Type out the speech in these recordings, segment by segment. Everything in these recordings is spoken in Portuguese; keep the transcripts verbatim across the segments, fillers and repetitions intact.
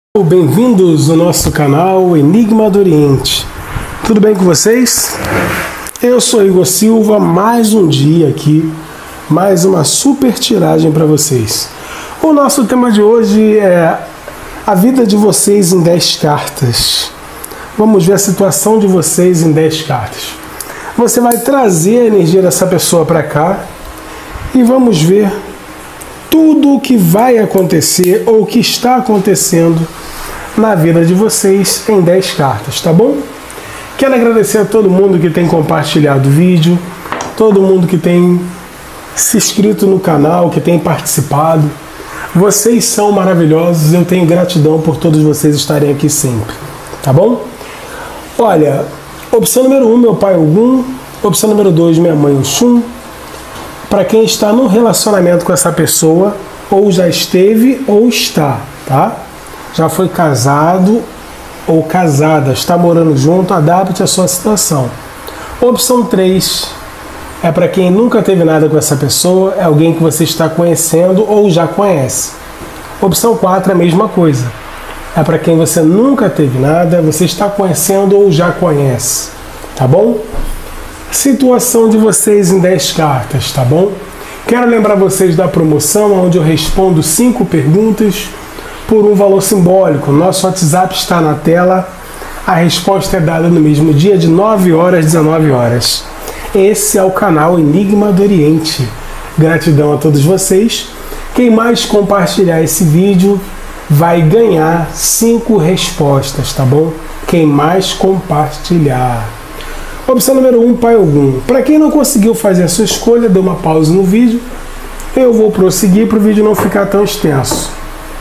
Bem-vindos ao nosso canal Enigma do Oriente. Tudo bem com vocês? Eu sou Igor Silva, mais um dia aqui, mais uma super tiragem para vocês. O nosso tema de hoje é a vida de vocês em dez cartas. Vamos ver a situação de vocês em dez cartas. Você vai trazer a energia dessa pessoa para cá e vamos ver tudo o que vai acontecer ou o que está acontecendo na vida de vocês em dez cartas, tá bom? Quero agradecer a todo mundo que tem compartilhado o vídeo, todo mundo que tem se inscrito no canal, que tem participado. Vocês são maravilhosos, eu tenho gratidão por todos vocês estarem aqui sempre, tá bom? Olha, opção número um, meu pai Ogum. Opção número dois, minha mãe Oxum. Para quem está no relacionamento com essa pessoa, ou já esteve ou está, tá? Já foi casado ou casada, está morando junto, adapte a sua situação. Opção três é para quem nunca teve nada com essa pessoa, é alguém que você está conhecendo ou já conhece. Opção quatro é a mesma coisa. É para quem você nunca teve nada, você está conhecendo ou já conhece, tá bom? Situação de vocês em dez cartas, tá bom? Quero lembrar vocês da promoção, onde eu respondo cinco perguntas por um valor simbólico. Nosso WhatsApp está na tela. A resposta é dada no mesmo dia, de nove horas às dezenove horas. Esse é o canal Enigma do Oriente. Gratidão a todos vocês. Quem mais compartilhar esse vídeo vai ganhar cinco respostas, tá bom? Quem mais compartilhar. Opção número um, Pai Ogum. Para quem não conseguiu fazer a sua escolha, dê uma pausa no vídeo. Eu vou prosseguir para o vídeo não ficar tão extenso.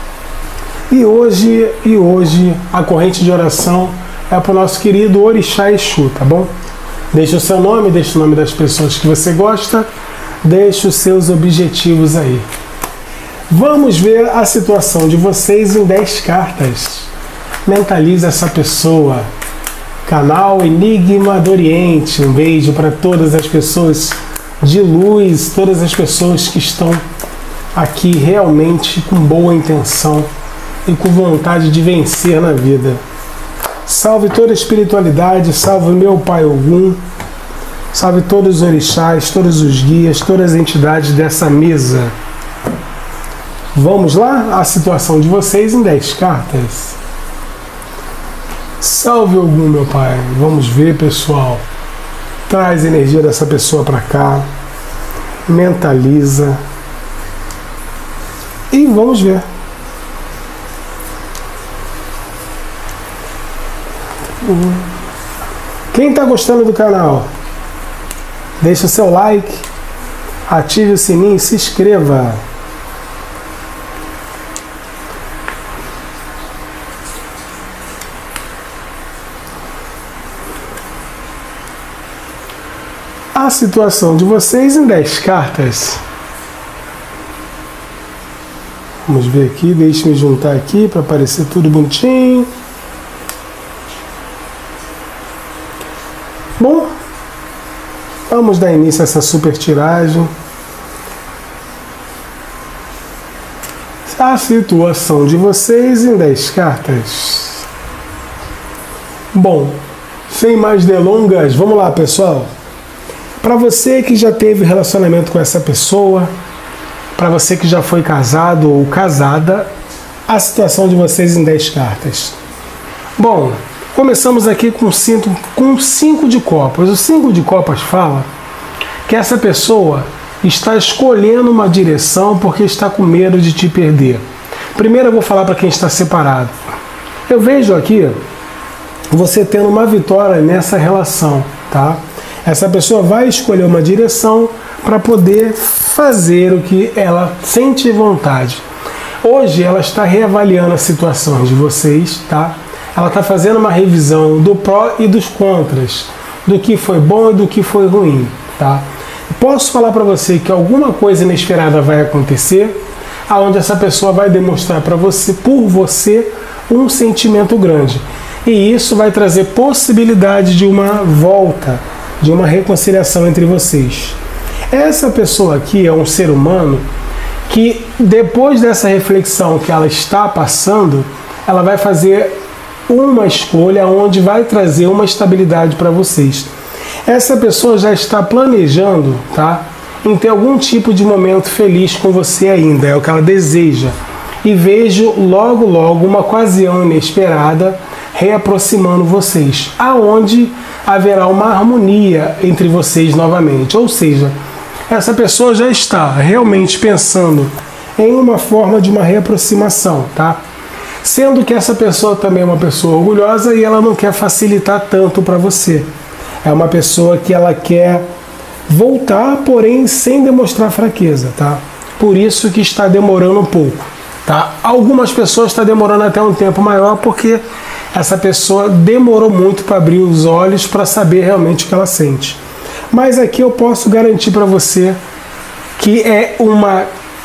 E hoje, e hoje a corrente de oração é para o nosso querido Orixá Exu, tá bom? Deixe o seu nome, deixe o nome das pessoas que você gosta, deixe os seus objetivos aí. Vamos ver a situação de vocês em dez cartas. Mentalize essa pessoa. Canal Enigma do Oriente. Um beijo para todas as pessoas de luz, todas as pessoas que estão aqui realmente com boa intenção e com vontade de vencer na vida. Salve toda a espiritualidade, salve meu Pai Ogum, salve todos os orixás, todos os guias, todas as entidades dessa mesa. Vamos lá? A situação de vocês em dez cartas. Salve Ogum, meu pai. Vamos ver, pessoal. Traz a energia dessa pessoa para cá. Mentaliza. E vamos ver. Quem está gostando do canal, deixa o seu like, ative o sininho e se inscreva. A situação de vocês em dez cartas. Vamos ver aqui, deixa eu me juntar aqui para aparecer tudo bonitinho. Bom, vamos dar início a essa super tiragem. A situação de vocês em dez cartas. Bom, sem mais delongas, vamos lá, pessoal. Para você que já teve relacionamento com essa pessoa, para você que já foi casado ou casada, a situação de vocês em dez cartas. Bom, começamos aqui com cinco, com cinco de copas. O cinco de copas fala que essa pessoa está escolhendo uma direção porque está com medo de te perder. Primeiro eu vou falar para quem está separado. Eu vejo aqui você tendo uma vitória nessa relação, tá? Essa pessoa vai escolher uma direção para poder fazer o que ela sente vontade. Hoje ela está reavaliando as situações de vocês, tá? Ela está fazendo uma revisão do pró e dos contras, do que foi bom e do que foi ruim, tá? Posso falar para você que alguma coisa inesperada vai acontecer, aonde essa pessoa vai demonstrar para você, por você, um sentimento grande. E isso vai trazer possibilidade de uma volta, de uma reconciliação entre vocês. Essa pessoa aqui é um ser humano que, depois dessa reflexão que ela está passando, ela vai fazer uma escolha onde vai trazer uma estabilidade para vocês. Essa pessoa já está planejando, tá, em ter algum tipo de momento feliz com você ainda, é o que ela deseja. E vejo logo logo uma ocasião inesperada reaproximando vocês, aonde haverá uma harmonia entre vocês novamente. Ou seja, essa pessoa já está realmente pensando em uma forma de uma reaproximação, tá? Sendo que essa pessoa também é uma pessoa orgulhosa e ela não quer facilitar tanto para você. É uma pessoa que ela quer voltar, porém sem demonstrar fraqueza, tá? Por isso que está demorando um pouco, tá? Algumas pessoas estão demorando até um tempo maior porque essa pessoa demorou muito para abrir os olhos para saber realmente o que ela sente. Mas aqui eu posso garantir para você que é uma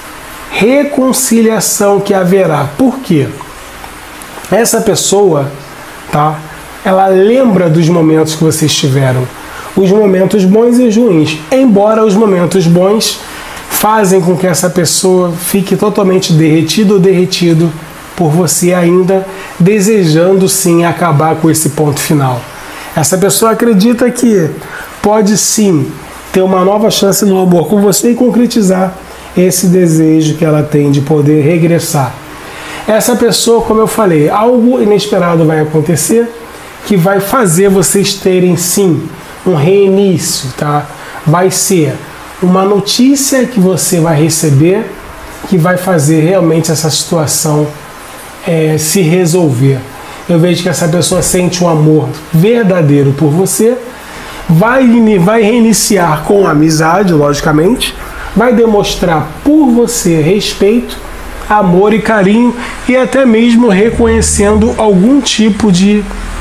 reconciliação que haverá. Por quê? Essa pessoa, tá? Ela lembra dos momentos que vocês tiveram, os momentos bons e os ruins. Embora os momentos bons fazem com que essa pessoa fique totalmente derretida ou derretido por você ainda, desejando sim acabar com esse ponto final. Essa pessoa acredita que pode sim ter uma nova chance no amor com você e concretizar esse desejo que ela tem de poder regressar. Essa pessoa, como eu falei, algo inesperado vai acontecer que vai fazer vocês terem sim um reinício, tá? Vai ser uma notícia que você vai receber que vai fazer realmente essa situação é, se resolver. Eu vejo que essa pessoa sente um amor verdadeiro por você, vai, vai reiniciar com amizade, logicamente, vai demonstrar por você respeito, amor e carinho e até mesmo reconhecendo algum tipo de,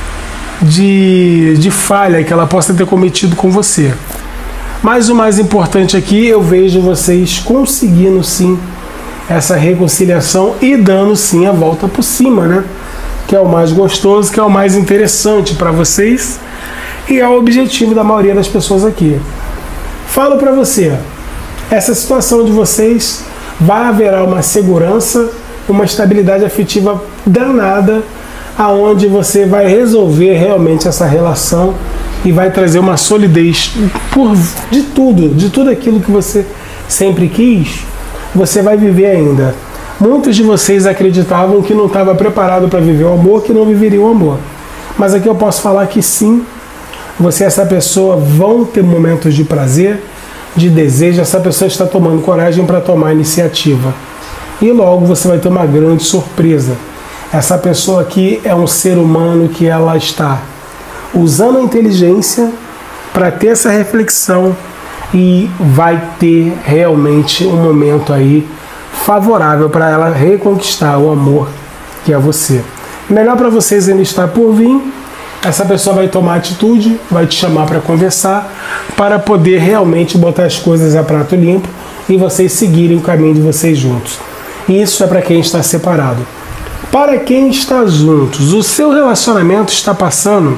de, de falha que ela possa ter cometido com você. Mas o mais importante aqui, eu vejo vocês conseguindo sim essa reconciliação e dando sim a volta por cima, né? Que é o mais gostoso, que é o mais interessante para vocês e é o objetivo da maioria das pessoas aqui. Falo para você, essa situação de vocês vai haver uma segurança, uma estabilidade afetiva danada, aonde você vai resolver realmente essa relação e vai trazer uma solidez por, de tudo, de tudo aquilo que você sempre quis, você vai viver ainda. Muitos de vocês acreditavam que não estava preparado para viver o amor, que não viveria o amor. Mas aqui eu posso falar que sim, você e essa pessoa vão ter momentos de prazer, de desejo, essa pessoa está tomando coragem para tomar iniciativa. E logo você vai ter uma grande surpresa. Essa pessoa aqui é um ser humano que ela está usando a inteligência para ter essa reflexão e vai ter realmente um momento aí favorável para ela reconquistar o amor que é você. Melhor para vocês ainda está por vir. Essa pessoa vai tomar atitude, vai te chamar para conversar, para poder realmente botar as coisas a prato limpo e vocês seguirem o caminho de vocês juntos. Isso é para quem está separado. Para quem está juntos, o seu relacionamento está passando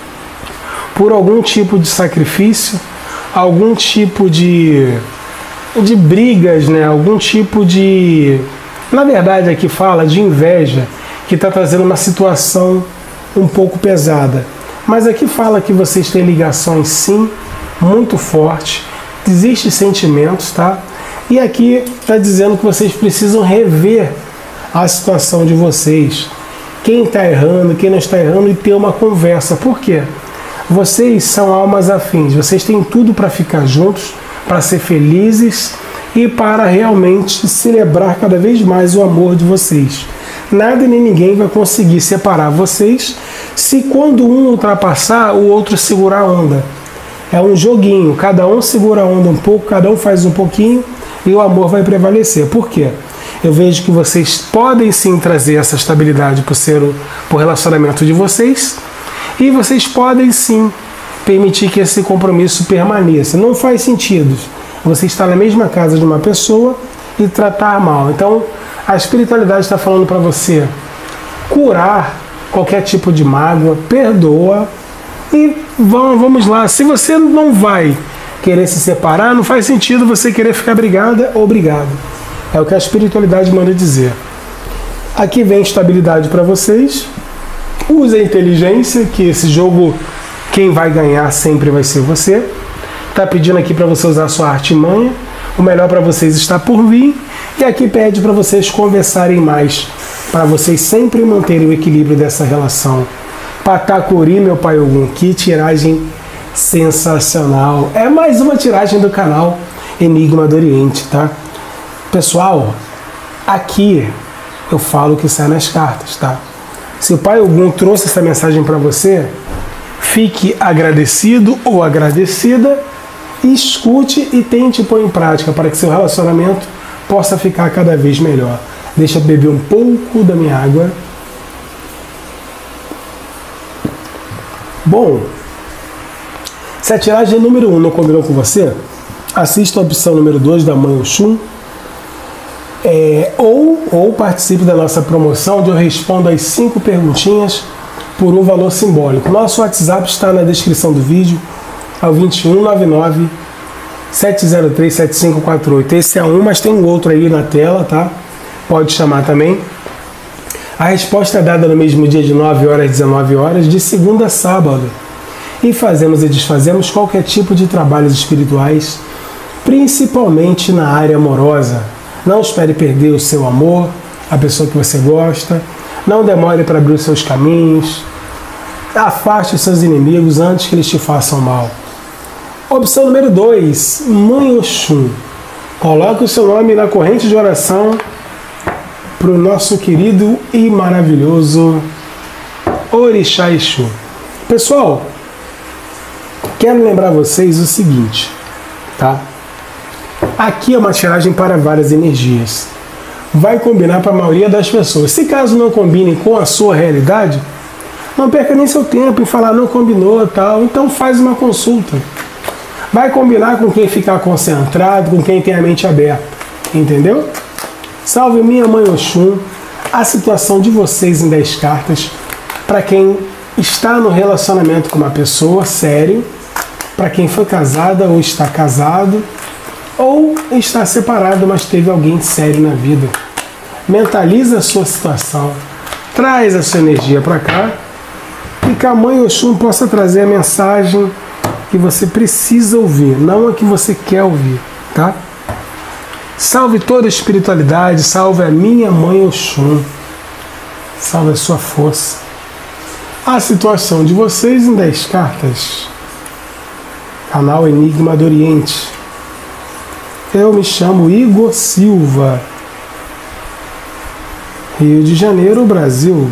por algum tipo de sacrifício, algum tipo de, de brigas, né? Algum tipo de... Na verdade, aqui fala de inveja, que está trazendo uma situação um pouco pesada. Mas aqui fala que vocês têm ligações sim, muito fortes, existem sentimentos, tá? E aqui está dizendo que vocês precisam rever a situação de vocês. Quem está errando, quem não está errando e ter uma conversa. Por quê? Vocês são almas afins, vocês têm tudo para ficar juntos, para ser felizes e para realmente celebrar cada vez mais o amor de vocês. Nada nem ninguém vai conseguir separar vocês se quando um ultrapassar, o outro segurar a onda. É um joguinho, cada um segura a onda um pouco, cada um faz um pouquinho e o amor vai prevalecer. Por quê? Eu vejo que vocês podem sim trazer essa estabilidade para o relacionamento de vocês e vocês podem sim permitir que esse compromisso permaneça. Não faz sentido você estar na mesma casa de uma pessoa e tratar mal. Então, a espiritualidade está falando para você curar qualquer tipo de mágoa, perdoa e vamos, vamos lá. Se você não vai querer se separar, não faz sentido você querer ficar brigada ou brigado. É o que a espiritualidade manda dizer. Aqui vem estabilidade para vocês. Use a inteligência, que esse jogo quem vai ganhar sempre vai ser você. Tá pedindo aqui para você usar a sua artimanha. O melhor para vocês está por vir. E aqui pede para vocês conversarem mais, para vocês sempre manterem o equilíbrio dessa relação. Patacuri, meu pai Ogum, que tiragem sensacional. É mais uma tiragem do canal Enigma do Oriente, tá? Pessoal, aqui eu falo o que sai nas cartas, tá? Se o pai Ogum trouxe essa mensagem para você, fique agradecido ou agradecida, escute e tente pôr em prática para que seu relacionamento possa ficar cada vez melhor. Deixa eu beber um pouco da minha água. Bom, se a tiragem número um não combinou com você, assista a opção número dois da Mãe Oxum, é, ou, ou participe da nossa promoção, onde eu respondo as cinco perguntinhas por um valor simbólico. Nosso WhatsApp está na descrição do vídeo, ao vinte e um, noventa e nove, sete zero três, sete cinco quatro oito. Esse é um, mas tem um outro aí na tela, tá? Pode chamar também. A resposta é dada no mesmo dia de nove horas às dezenove horas, de segunda a sábado. E fazemos e desfazemos qualquer tipo de trabalhos espirituais, principalmente na área amorosa. Não espere perder o seu amor, a pessoa que você gosta. Não demore para abrir os seus caminhos. Afaste os seus inimigos antes que eles te façam mal. Opção número dois, Mãe Oxum. Coloque o seu nome na corrente de oração para o nosso querido e maravilhoso Orixá Exu. Pessoal, quero lembrar vocês o seguinte, tá? Aqui é uma tiragem para várias energias. Vai combinar para a maioria das pessoas. Se caso não combine com a sua realidade, não perca nem seu tempo em falar não combinou, tal. Então faz uma consulta. Vai combinar com quem ficar concentrado, com quem tem a mente aberta. Entendeu? Salve minha Mãe Oxum. A situação de vocês em dez cartas. Para quem está no relacionamento com uma pessoa, sério. Para quem foi casada ou está casado. Ou está separado, mas teve alguém sério na vida. Mentaliza a sua situação. Traz a sua energia para cá. E que a Mãe Oxum possa trazer a mensagem que você precisa ouvir, não a que você quer ouvir, tá? Salve toda a espiritualidade, salve a minha Mãe Oxum. Salve a sua força. A situação de vocês em dez cartas. Canal Enigma do Oriente. Eu me chamo Igor Silva, Rio de Janeiro, Brasil.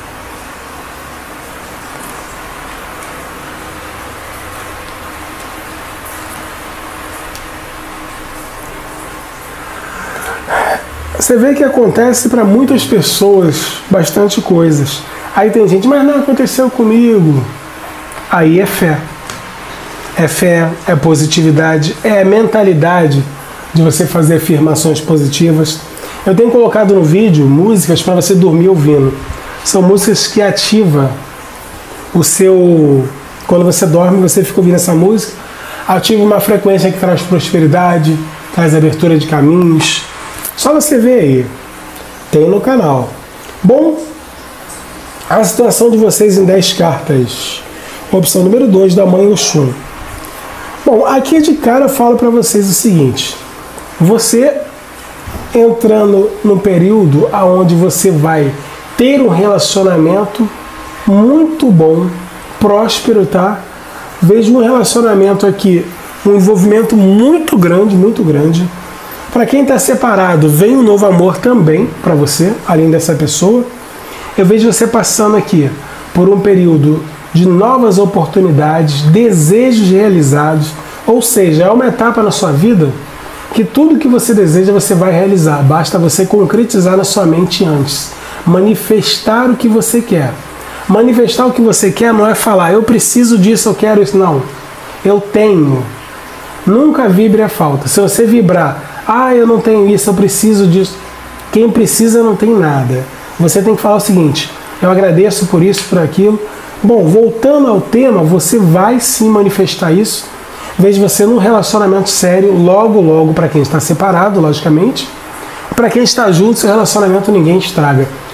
Você vê que acontece para muitas pessoas bastante coisas. Aí tem gente, mas não aconteceu comigo. Aí é fé. É fé, é positividade, é mentalidade de você fazer afirmações positivas. Eu tenho colocado no vídeo músicas para você dormir ouvindo. São músicas que ativam o seu... Quando você dorme, você fica ouvindo essa música. Ativa uma frequência que traz prosperidade, traz abertura de caminhos. Só você ver aí. Tem no canal. Bom, a situação de vocês em dez cartas. Opção número dois da Mãe Oxum. Bom, aqui de cara eu falo para vocês o seguinte. Você entrando num período onde você vai ter um relacionamento muito bom, próspero, tá? Vejo um relacionamento aqui, um envolvimento muito grande, muito grande. Para quem está separado, vem um novo amor também para você, além dessa pessoa. Eu vejo você passando aqui por um período de novas oportunidades, desejos realizados, ou seja, é uma etapa na sua vida que tudo que você deseja você vai realizar, basta você concretizar na sua mente antes, manifestar o que você quer. Manifestar o que você quer não é falar, eu preciso disso, eu quero isso, não. Eu tenho. Nunca vibre a falta. Se você vibrar, ah, eu não tenho isso, eu preciso disso. Quem precisa não tem nada. Você tem que falar o seguinte, eu agradeço por isso, por aquilo. Bom, voltando ao tema, você vai sim manifestar isso. Vejo você num relacionamento sério, logo, logo, para quem está separado, logicamente. Para quem está junto, seu relacionamento ninguém estraga.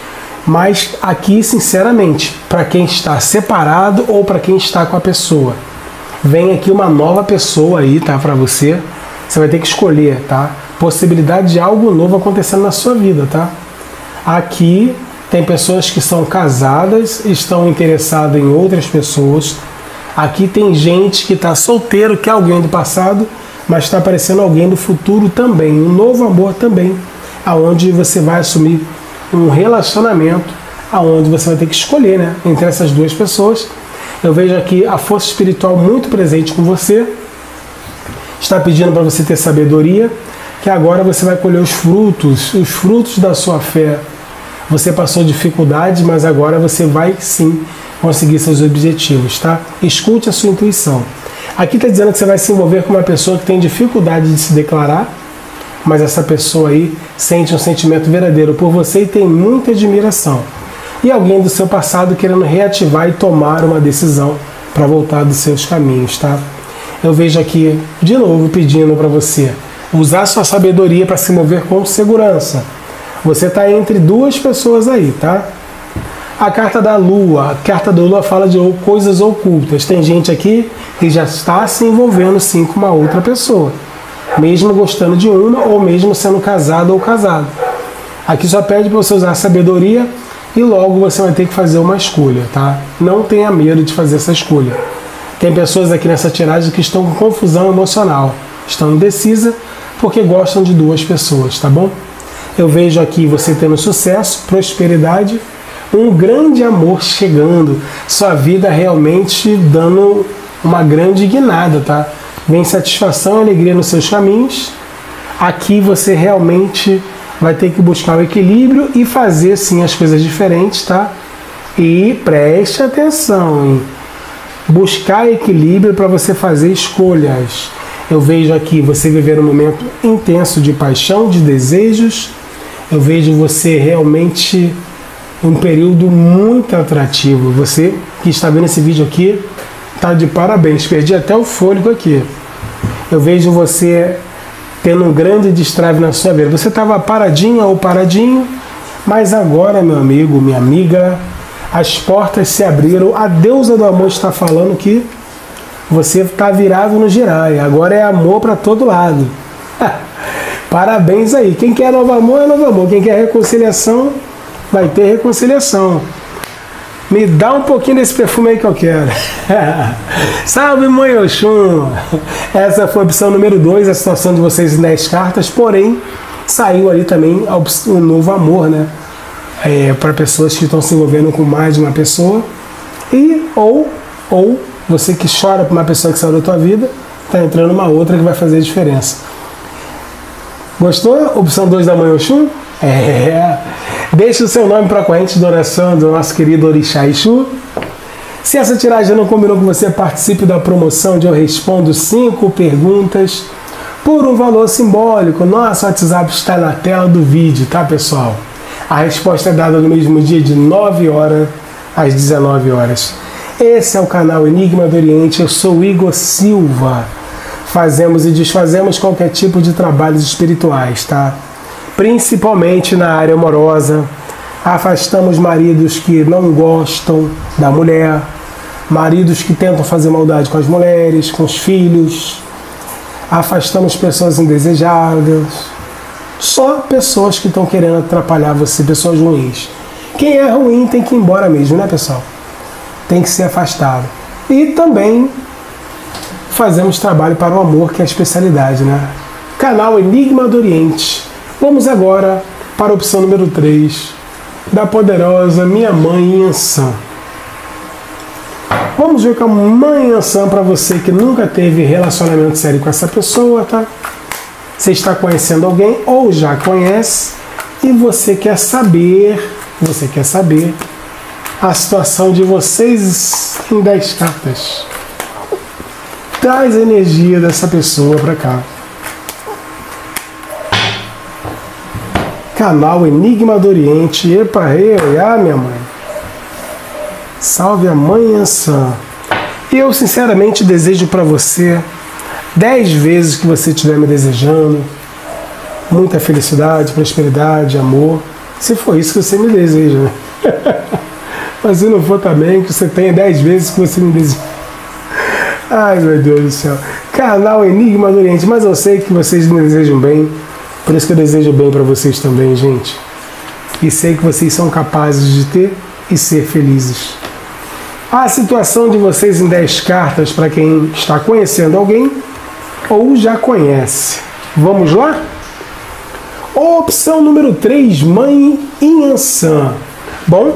Mas aqui, sinceramente, para quem está separado ou para quem está com a pessoa, vem aqui uma nova pessoa aí, tá? Para você, você vai ter que escolher, tá? Possibilidade de algo novo acontecendo na sua vida, tá? Aqui tem pessoas que são casadas, estão interessadas em outras pessoas. Aqui tem gente que está solteiro, que é alguém do passado, mas está aparecendo alguém do futuro também, um novo amor também, aonde você vai assumir um relacionamento, aonde você vai ter que escolher, né, entre essas duas pessoas. Eu vejo aqui a força espiritual muito presente com você, está pedindo para você ter sabedoria, que agora você vai colher os frutos, os frutos da sua fé. Você passou dificuldades, mas agora você vai sim conseguir seus objetivos, tá? Escute a sua intuição. Aqui está dizendo que você vai se envolver com uma pessoa que tem dificuldade de se declarar, mas essa pessoa aí sente um sentimento verdadeiro por você e tem muita admiração. E alguém do seu passado querendo reativar e tomar uma decisão para voltar dos seus caminhos, tá? Eu vejo aqui, de novo, pedindo para você usar sua sabedoria para se mover com segurança. Você está entre duas pessoas aí, tá? A carta da Lua, a carta da Lua fala de coisas ocultas. Tem gente aqui que já está se envolvendo sim com uma outra pessoa, mesmo gostando de uma ou mesmo sendo casado ou casado. Aqui só pede para você usar a sabedoria e logo você vai ter que fazer uma escolha, tá? Não tenha medo de fazer essa escolha. Tem pessoas aqui nessa tiragem que estão com confusão emocional, estão indecisas porque gostam de duas pessoas, tá bom? Eu vejo aqui você tendo sucesso, prosperidade, um grande amor chegando, sua vida realmente dando uma grande guinada, tá? Vem satisfação e alegria nos seus caminhos. Aqui você realmente vai ter que buscar o equilíbrio e fazer sim as coisas diferentes, tá? E preste atenção, hein? Buscar equilíbrio para você fazer escolhas. Eu vejo aqui você viver um momento intenso de paixão, de desejos. Eu vejo você realmente um período muito atrativo. Você que está vendo esse vídeo aqui, tá de parabéns. Perdi até o fôlego aqui. Eu vejo você tendo um grande destrave na sua vida. Você estava paradinha ou paradinho, mas agora, meu amigo, minha amiga, as portas se abriram. A deusa do amor está falando que você está virado no girai. Agora é amor para todo lado. Parabéns aí. Quem quer novo amor é novo amor. Quem quer reconciliação, vai ter reconciliação. Me dá um pouquinho desse perfume aí que eu quero. Salve, Mãe Oxum! Essa foi a opção número dois, a situação de vocês em dez cartas, porém, saiu ali também um novo amor, né? É, para pessoas que estão se envolvendo com mais de uma pessoa. E, ou, ou, você que chora por uma pessoa que saiu da tua vida, está entrando uma outra que vai fazer a diferença. Gostou? Opção dois da Mãe Oxum? É. Deixe o seu nome para a corrente de oração do nosso querido Orixá Exu. Se essa tiragem não combinou com você, participe da promoção onde eu respondo cinco perguntas por um valor simbólico. Nosso WhatsApp está na tela do vídeo, tá, pessoal? A resposta é dada no mesmo dia de nove horas às dezenove horas. Esse é o canal Enigma do Oriente. Eu sou o Igor Silva. Fazemos e desfazemos qualquer tipo de trabalhos espirituais, tá? Principalmente na área amorosa. Afastamos maridos que não gostam da mulher, maridos que tentam fazer maldade com as mulheres, com os filhos. Afastamos pessoas indesejadas. Só pessoas que estão querendo atrapalhar você, pessoas ruins. Quem é ruim tem que ir embora mesmo, né, pessoal? Tem que ser afastado. E também fazemos trabalho para o amor, que é a especialidade, né? Canal Enigma do Oriente. Vamos agora para a opção número três, da poderosa Minha Mãe Iansã. Vamos ver com a Mãe Iansã para você que nunca teve relacionamento sério com essa pessoa, tá? Você está conhecendo alguém ou já conhece e você quer saber, você quer saber a situação de vocês em dez cartas. Traz a energia dessa pessoa para cá. Canal Enigma do Oriente. Epa, eu, ah, minha mãe. Salve a Mãe Iansã. Eu sinceramente desejo para você dez vezes que você estiver me desejando. Muita felicidade, prosperidade, amor. Se for isso que você me deseja, né? Mas se não for também, que você tenha dez vezes que você me deseja. Ai, meu Deus do céu. Canal Enigma do Oriente. Mas eu sei que vocês me desejam bem. Por isso que eu desejo bem para vocês também, gente. E sei que vocês são capazes de ter e ser felizes. A situação de vocês em dez cartas para quem está conhecendo alguém ou já conhece. Vamos lá? Opção número três, Mãe Inhansã. Bom,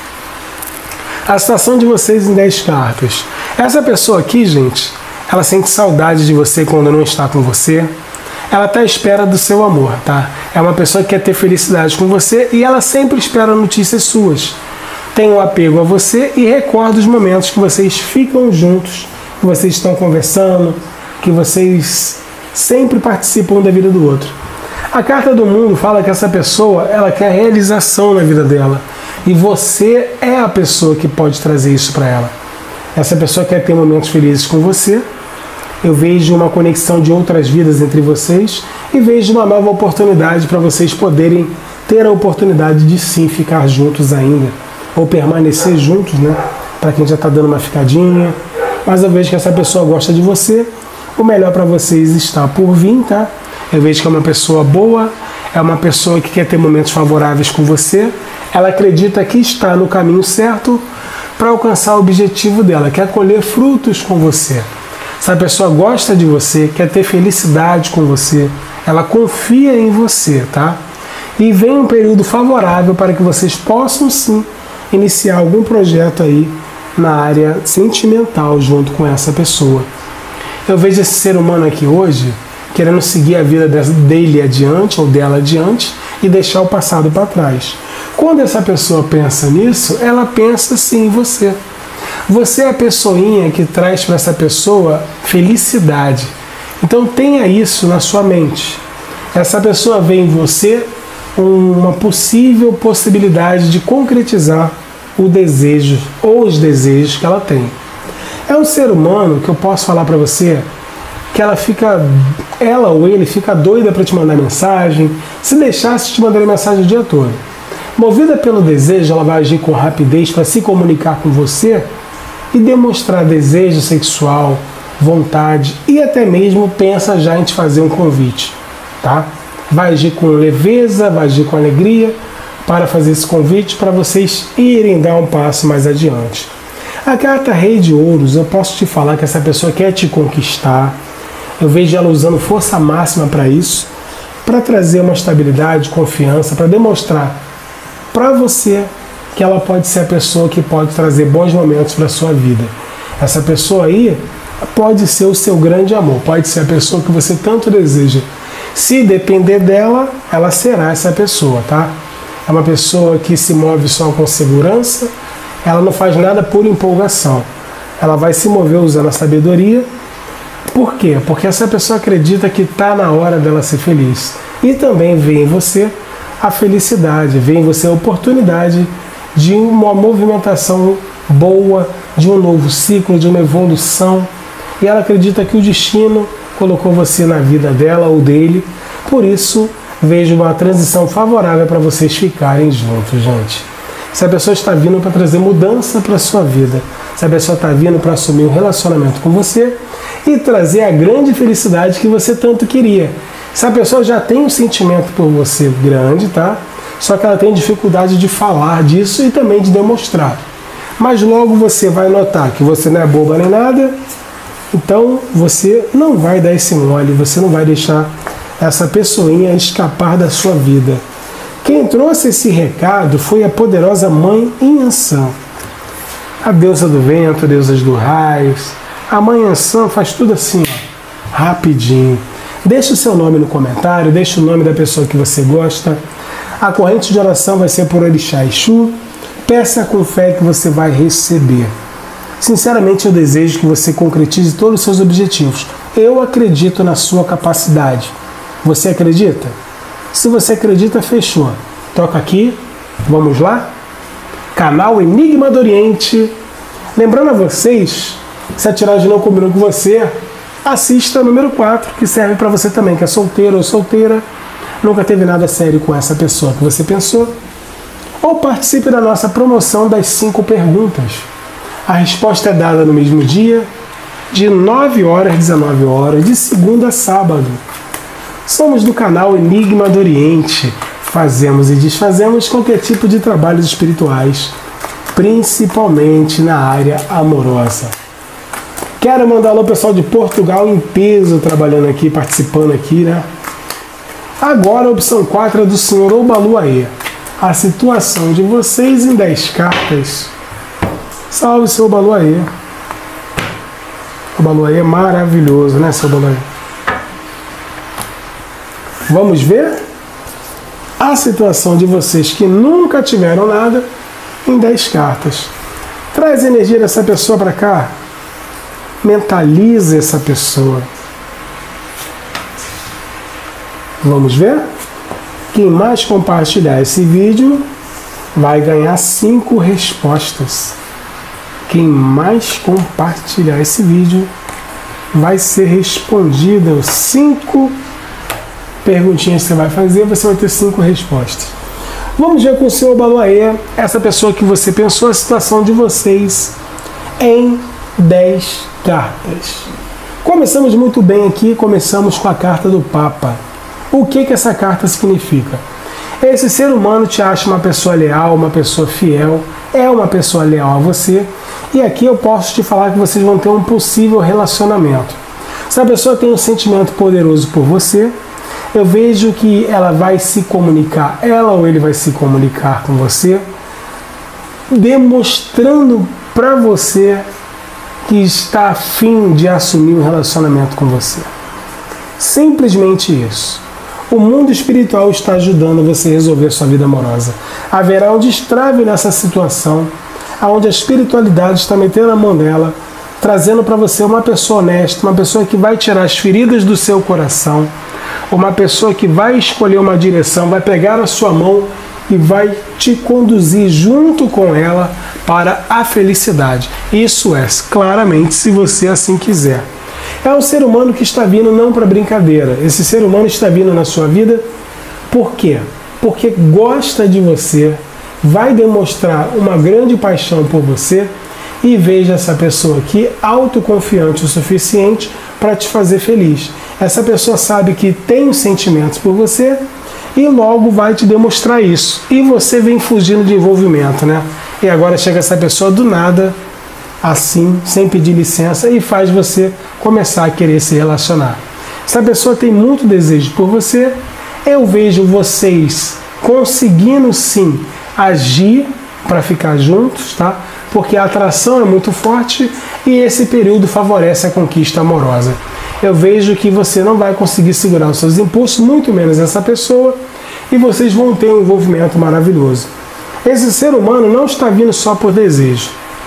a situação de vocês em dez cartas. Essa pessoa aqui, gente, ela sente saudade de você quando não está com você. Ela está à espera do seu amor, tá? É uma pessoa que quer ter felicidade com você e ela sempre espera notícias suas. Tem um apego a você e recorda os momentos que vocês ficam juntos, que vocês estão conversando, que vocês sempre participam da vida do outro. A carta do mundo fala que essa pessoa, ela quer realização na vida dela. E você é a pessoa que pode trazer isso para ela. Essa pessoa quer ter momentos felizes com você. Eu vejo uma conexão de outras vidas entre vocês e vejo uma nova oportunidade para vocês poderem ter a oportunidade de sim ficar juntos ainda. Ou permanecer juntos, né? Para quem já está dando uma ficadinha. Mas eu vejo que essa pessoa gosta de você. O melhor para vocês está por vir, tá? Eu vejo que é uma pessoa boa, é uma pessoa que quer ter momentos favoráveis com você. Ela acredita que está no caminho certo para alcançar o objetivo dela, quer colher frutos com você. Essa pessoa gosta de você, quer ter felicidade com você, ela confia em você, tá? E vem um período favorável para que vocês possam sim iniciar algum projeto aí na área sentimental junto com essa pessoa. Eu vejo esse ser humano aqui hoje querendo seguir a vida dele adiante ou dela adiante e deixar o passado para trás. Quando essa pessoa pensa nisso, ela pensa sim em você. Você é a pessoinha que traz para essa pessoa felicidade. Então tenha isso na sua mente. Essa pessoa vê em você uma possível possibilidade de concretizar o desejo ou os desejos que ela tem. É um ser humano que eu posso falar para você que ela fica, ela ou ele fica doida para te mandar mensagem, se deixasse te mandar mensagem o dia todo. Movida pelo desejo, ela vai agir com rapidez para se comunicar com você e demonstrar desejo sexual, vontade e até mesmo pensa já em te fazer um convite, tá? Vai agir com leveza, vai agir com alegria para fazer esse convite para vocês irem dar um passo mais adiante. A carta Rei de Ouros, eu posso te falar que essa pessoa quer te conquistar. Eu vejo ela usando força máxima para isso, para trazer uma estabilidade, confiança, para demonstrar para você que ela pode ser a pessoa que pode trazer bons momentos para a sua vida. Essa pessoa aí pode ser o seu grande amor, pode ser a pessoa que você tanto deseja. Se depender dela, ela será essa pessoa, tá? É uma pessoa que se move só com segurança, ela não faz nada por empolgação. Ela vai se mover usando a sabedoria. Por quê? Porque essa pessoa acredita que está na hora dela ser feliz. E também vê em você a felicidade, vê em você a oportunidade de uma movimentação boa, de um novo ciclo, de uma evolução. E ela acredita que o destino colocou você na vida dela ou dele. Por isso, vejo uma transição favorável para vocês ficarem juntos, gente. Essa pessoa está vindo para trazer mudança para a sua vida. Essa pessoa está vindo para assumir um relacionamento com você e trazer a grande felicidade que você tanto queria. Essa pessoa já tem um sentimento por você grande, tá? Só que ela tem dificuldade de falar disso e também de demonstrar. Mas logo você vai notar que você não é boba nem nada, então você não vai dar esse mole, você não vai deixar essa pessoinha escapar da sua vida. Quem trouxe esse recado foi a poderosa Mãe Inhansã. A deusa do vento, a deusa dos raios. A Mãe Inhansã faz tudo assim, ó, rapidinho. Deixe o seu nome no comentário, deixe o nome da pessoa que você gosta. A corrente de oração vai ser por Orixá Exu. Peça com fé que você vai receber. Sinceramente, eu desejo que você concretize todos os seus objetivos. Eu acredito na sua capacidade. Você acredita? Se você acredita, fechou. Toca aqui. Vamos lá? Canal Enigma do Oriente. Lembrando a vocês, se a tiragem não combinou com você, assista número quatro, que serve para você também, que é solteiro ou solteira, nunca teve nada sério com essa pessoa que você pensou, ou participe da nossa promoção das cinco perguntas. A resposta é dada no mesmo dia, de nove horas às dezenove horas, de segunda a sábado. Somos do canal Enigma do Oriente. Fazemos e desfazemos qualquer tipo de trabalhos espirituais, principalmente na área amorosa. Quero mandar alô pessoal de Portugal em peso, trabalhando aqui, participando aqui, né? Agora a opção quatro é do senhor Obaluaê. A situação de vocês em dez cartas. Salve, seu Obaluaê. Obaluaê é maravilhoso, né, seu Obaluaê? Vamos ver a situação de vocês que nunca tiveram nada em dez cartas. Traz a energia dessa pessoa para cá. Mentaliza essa pessoa. Vamos ver? Quem mais compartilhar esse vídeo vai ganhar cinco respostas. Quem mais compartilhar esse vídeo vai ser respondido. Cinco perguntinhas que você vai fazer, você vai ter cinco respostas. Vamos ver com o senhor Obaluaê, essa pessoa que você pensou, a situação de vocês em dez cartas. Começamos muito bem aqui, começamos com a carta do Papa. O que que essa carta significa? Esse ser humano te acha uma pessoa leal, uma pessoa fiel, é uma pessoa leal a você, e aqui eu posso te falar que vocês vão ter um possível relacionamento. Se a pessoa tem um sentimento poderoso por você, eu vejo que ela vai se comunicar, ela ou ele vai se comunicar com você, demonstrando para você que está a fim de assumir um relacionamento com você. Simplesmente isso. O mundo espiritual está ajudando você a resolver sua vida amorosa. Haverá um destrave nessa situação, onde a espiritualidade está metendo a mão nela, trazendo para você uma pessoa honesta, uma pessoa que vai tirar as feridas do seu coração, uma pessoa que vai escolher uma direção, vai pegar a sua mão e vai te conduzir junto com ela para a felicidade. Isso é, claramente, se você assim quiser. É um ser humano que está vindo não para brincadeira. Esse ser humano está vindo na sua vida por quê? Porque gosta de você, vai demonstrar uma grande paixão por você, e veja essa pessoa aqui autoconfiante o suficiente para te fazer feliz. Essa pessoa sabe que tem sentimentos por você e logo vai te demonstrar isso. E você vem fugindo de envolvimento, né? E agora chega essa pessoa do nada, assim, sem pedir licença, e faz você começar a querer se relacionar. Essa pessoa tem muito desejo por você. Eu vejo vocês conseguindo sim agir para ficar juntos, tá? Porque a atração é muito forte e esse período favorece a conquista amorosa. Eu vejo que você não vai conseguir segurar os seus impulsos, muito menos essa pessoa, e vocês vão ter um envolvimento maravilhoso. Esse ser humano não está vindo só por desejo,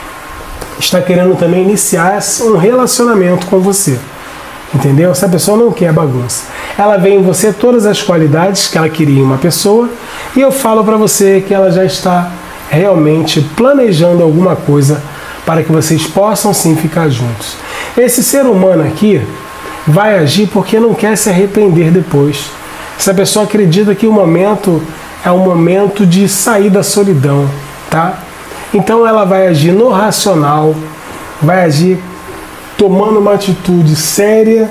está querendo também iniciar um relacionamento com você. Entendeu? Essa pessoa não quer bagunça. Ela vê em você todas as qualidades que ela queria em uma pessoa, e eu falo para você que ela já está realmente planejando alguma coisa para que vocês possam sim ficar juntos. Esse ser humano aqui vai agir porque não quer se arrepender depois. Essa pessoa acredita que o momento é um momento de sair da solidão, tá? Então ela vai agir no racional, vai agir tomando uma atitude séria,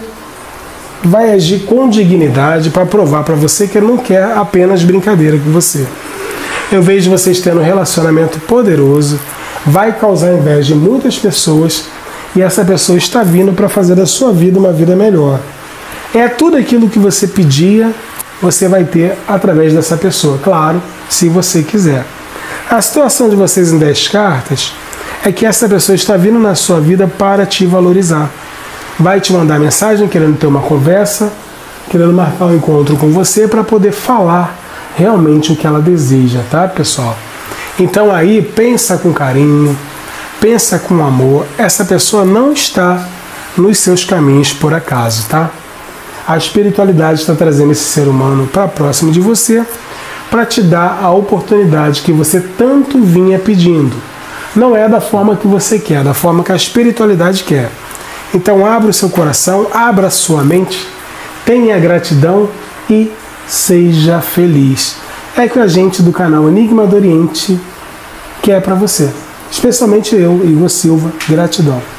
vai agir com dignidade para provar para você que não quer apenas brincadeira com você. Eu vejo vocês tendo um relacionamento poderoso, vai causar inveja de muitas pessoas, e essa pessoa está vindo para fazer da sua vida uma vida melhor. É tudo aquilo que você pedia, você vai ter através dessa pessoa, claro, se você quiser. A situação de vocês em dez cartas é que essa pessoa está vindo na sua vida para te valorizar. Vai te mandar mensagem querendo ter uma conversa, querendo marcar um encontro com você para poder falar realmente o que ela deseja, tá, pessoal? Então aí, pensa com carinho, pensa com amor. Essa pessoa não está nos seus caminhos por acaso, tá? A espiritualidade está trazendo esse ser humano para próximo de você para te dar a oportunidade que você tanto vinha pedindo. Não é da forma que você quer, é da forma que a espiritualidade quer. Então abra o seu coração, abra a sua mente, tenha gratidão e seja feliz. é que a gente do canal Enigma do Oriente quer para você. Especialmente eu, Igor Silva. Gratidão.